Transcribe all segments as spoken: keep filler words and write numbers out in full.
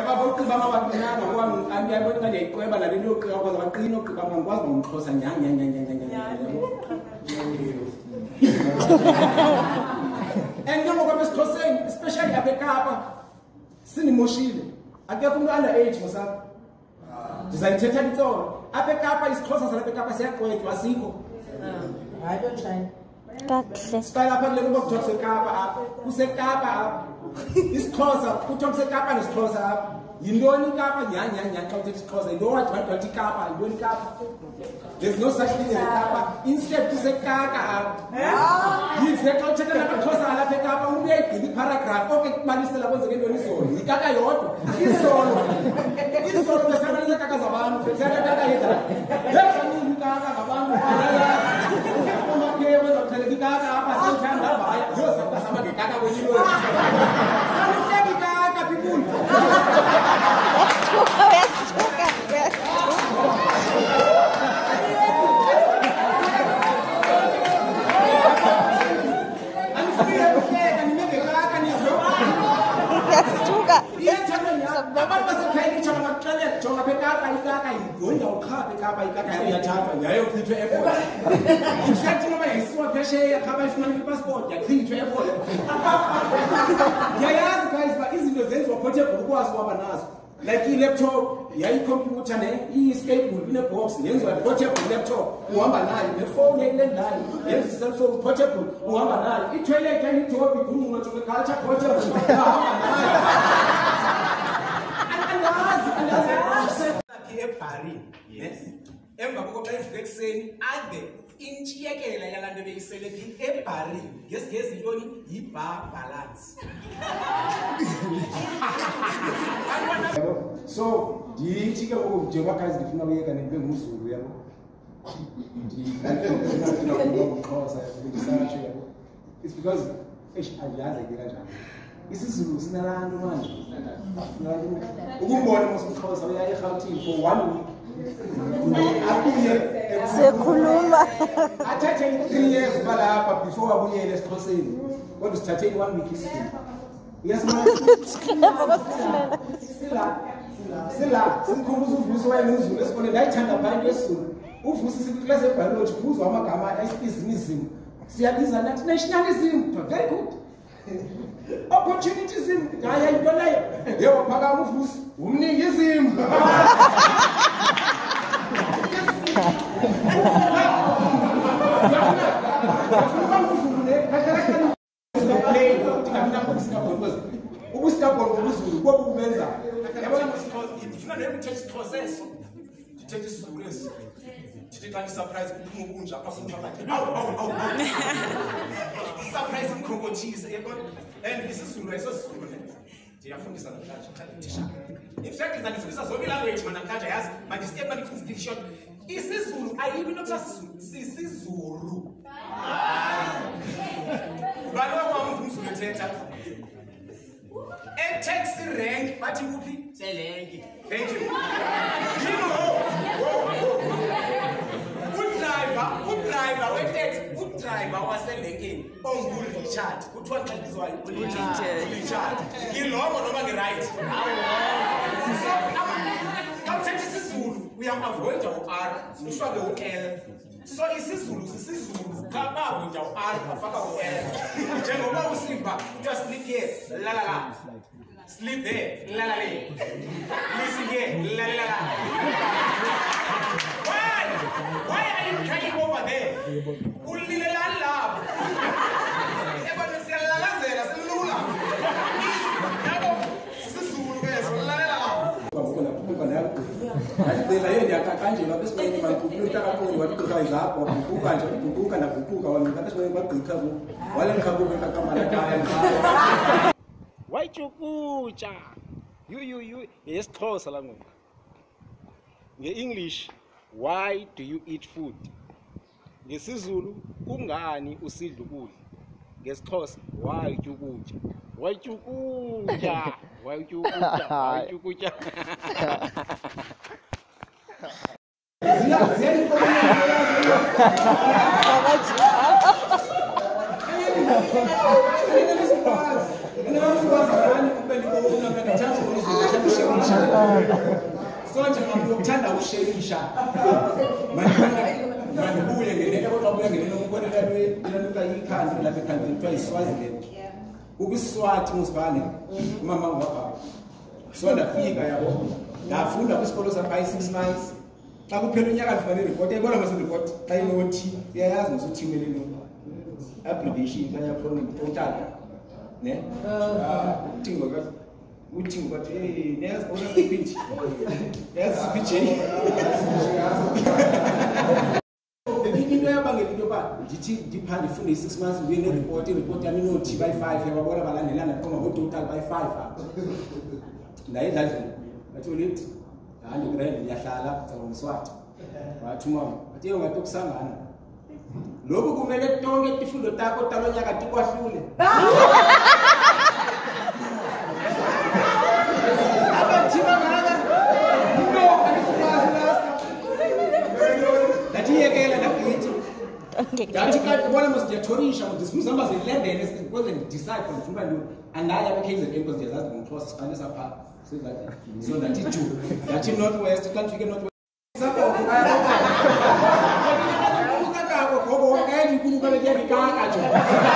yaba bokuba mabaqina ngoba angiyabona kanje iqweba la lelo qaba kwaze baqina oqaba ngikwazi ngomxhosa nyanya nyanya nyanya yabo. And ngoba besixhoseni especially abekapa sinimoshile. Akekho umuntu under age mosapha. Ndizayithetha litsolo. Abekapa isixhosa salabekapa siyaqwetshwa asikho. I don't try. Kahle. Siqala lapha kulelo bokuthiwa kusekapa apha. Kusekapa apha. IsiXhosa kuthiwa kusekapa nesixhosa apha. Yintoni ikapa nyanya nyanya xa uthetha isiXhosa yinto wathi wathi ikapa yintoni ikapa. There's no such thing as ikapa. Instead kusekaka apha. Yize xa uthetha namaXhosa alapha ekapa uyayigcina iparagraph oke kubalisela kwenzeke intoni izolo. Ikaka yodwa. Izolo. Izolo besabalisa kaka zabantu. Betheka kaka yedwa. Yedwa nini ikaka ngabantu bayayazi. Okay, we're going to tell you that I'm going to tell you that you're going to tell me that you're going in fact, you know, I saw a peshe, I have a passport, I clean to airport. Yeah, guys, but isn't the sense of portable was one like e laptop, yeah, computer, e escape in a box, yes, a portable laptop, one banana, the phone, and line, yes, cell phone portable, one banana. It really can you talk with to the culture portable. Yes. Emva kokuba iflexeni ade intshiyekela yalanto beyiselekile ebhari ngesigezi intoni yi-bar balance. So ndithi ke ngoku njengoba guys ndifuna uyeka ndibe ngumZulu yabo ndingaxhosa ndisatsho yabo. It's because eish andiyazi ke kanjani isiZulu sinalanto manje ukumbona mosixhosa uya eGauteng for one week. Sekhuluma. Athathe three years balapha before abuyele esiXhoseni. Kodwa sithathe one week isiZulu. Uyasibona? Sila. Sila, simkhumbuza uVusi wayenguzulu esikoleni ndayithanda abantu esiZulu. uVusi sikwiclass ebiology kubuzwa amagama esibhizinism. Siyabiza nathi nationalism. Very good. Opportunism. Hayi into leyo. Yebo phakama uVusi umningism. Surprise kunja afunta bathi awu awu surprise umkhonkothise and isizulu esizulu ndiyafundisa namhlanje uthisha. In fact izandifundisa zonke language mana namhlanje yazi manje siye bandifundisa dictation isizulu ayibi nokusizulu sisizulu balo kwamfundisi ethetha e taxi rank bathi kuphi selenki. Thank you. You know udriver weteksi udriver waselenkeni ongu Richard kuthiwa xa bizwa Richard ngilomo noma ngiright so xa uthetha isizulu uyam-avoida u-R ufake u-L so isizulu sisizulu xa bavoida u-R bafaka u-L njengoba usimba kuthiwa sleep here lalala sleep there lalale listen here lalala. Why are you crying over there? Ulilala labo. Ebona siyalazela selula. Yabo sisizulu ke solala labo. Bafuna ukuba nayo. Ngicela yena yakaqanjela besiqeni bangikhulula kakhulu wathi izapho ukubuka nje ukubuka nakubuka wangika besiqeni bagqitha ku. Wale ngikhabuka kakamala kaya. Wayichukucha. You you you yesixhosa la ngoku. Nge-English, why do you eat food? NgesiZulu, kungani usidla ukudla? NgesiXhosa, why ukutya? Why ukutya? Why ukutya? Why ukutya? So njengomuntu ukuthanda ukushelisha manibuye ngenene kodwa ubuya ngenene ukubonela leluka ikhandi lapha ekhandi kuthiwa iSwaziland ukwiswati musibane umama ngapha so ndafika yabo ndafunda kwisikolo sapha six months xa kuphela unyaka ndifumane report ayibona mase report xa inothi uyayazi ngosuthimele lo abbreviation xa yakhona total ne utingo ka utingo ka eh yes bona sipinchi yes sipinchi into yabangela into ba ndithi ndiphanda ifunde i-six months ndibuye ne-report i-report yami inothi bayi-five yababona balandelana qoma ngo-total bayi-five apha ndayidla ndlela bathi ulithi handi grade ngiyahlala ngizawumswati wathi umama athi yena ngathi ukusangana lokhu kumele tonke izifundo takho talonyaka tikwahlule abathima ngaka no anisibazi lasta ndathi yekela ndagithi ndathi kanti ubona mos ndiyathorisha ngizifuna numbers eleven because ndidecide ngifuna ntoni andaya apha e-K Z N because ndiyazazi ngomXhosa siqalisa phaa so that so that it two that in northwest can't figure northwest sabo ukakako gogo ngani kunuka le yakaka jo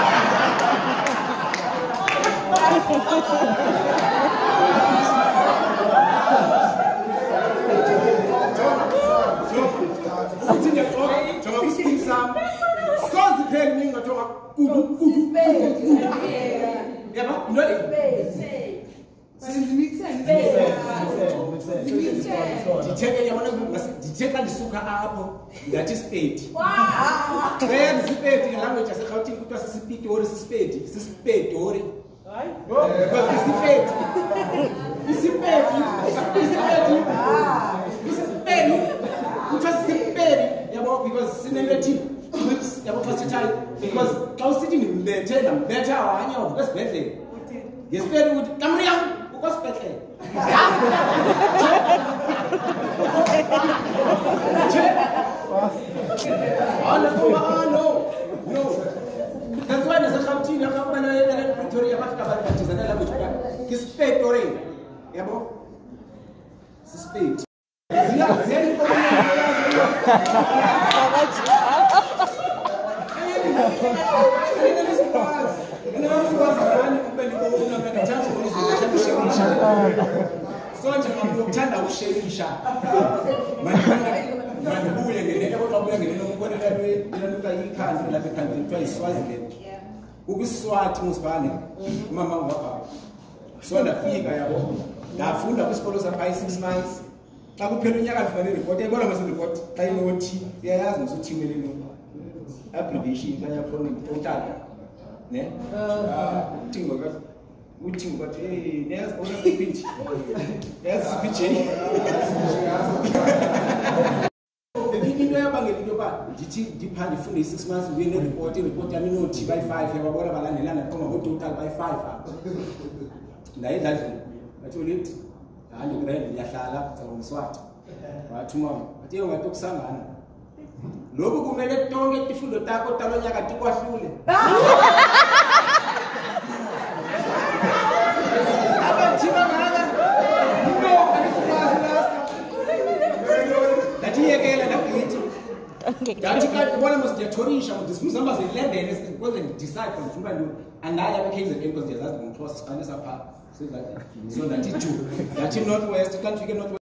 Uthinde xoka jonga kwisipini sam so zipheli ningathoka kudu kudu yaba ndole nditheke yabona nditheka ndisuka apho ngathi spedi where spedi language yaseGauteng kuthiwa sisipitori sisipedi sisipedori hayi because isipedi isipedi isipedi isipedi kuthiwa sisipedi yabo because sinelethi which yabo fasithali because xa usithi ndimbethe ndambethe awanye of esibhedlela yesipedi ukuthi kamri yam ukosibhedlela oh no no that's why there's a Gauteng akabana yena Pretoria bafika bathatha la kuthi kisipedi ore yabo sisipedi ziya zeli so njengomuntu ukuthanda ukushelisha manibuye ngenene kodwa ubuya ngenene ukubonela leluka ikhandi lapha ekhandi kuthiwa iSwaziland ukwiswati musibane umama ngapha so ndafika yabo ndafunda kwisikolo sapha six months xa kuphela unyaka ndifumane report ayibona mase report xa inothi uyayazi ngosuthimele lo abbreviation xa yakhona total ne utingo ka utingo ka eh yes bona sipinchi yes sipinchi into yabangela into ba ndithi ndiphanda ifunde i-six months ndibuye ne-report i-report yami inothi bayi-five yababona balandelana qoma ngo-total bayi-five apha ndayidla ndlela bathi ulithi handi grade ngiyahlala ngizawumswati wathi umama athi yena ngathi ukusangana lokhu kumele tonke izifundo takho talonyaka tikwahlule abathima ngaka no anisibazi lasta ndathi yekela ndagithi ndathi kanti ubona mos ndiyathorisha ngizifuna numbers eleven because ndidecide ngifuna ntoni andaya apha e-K Z N because ndiyazazi ngomXhosa siqalisa phaa so that so that it two that in northwest can't figure northwest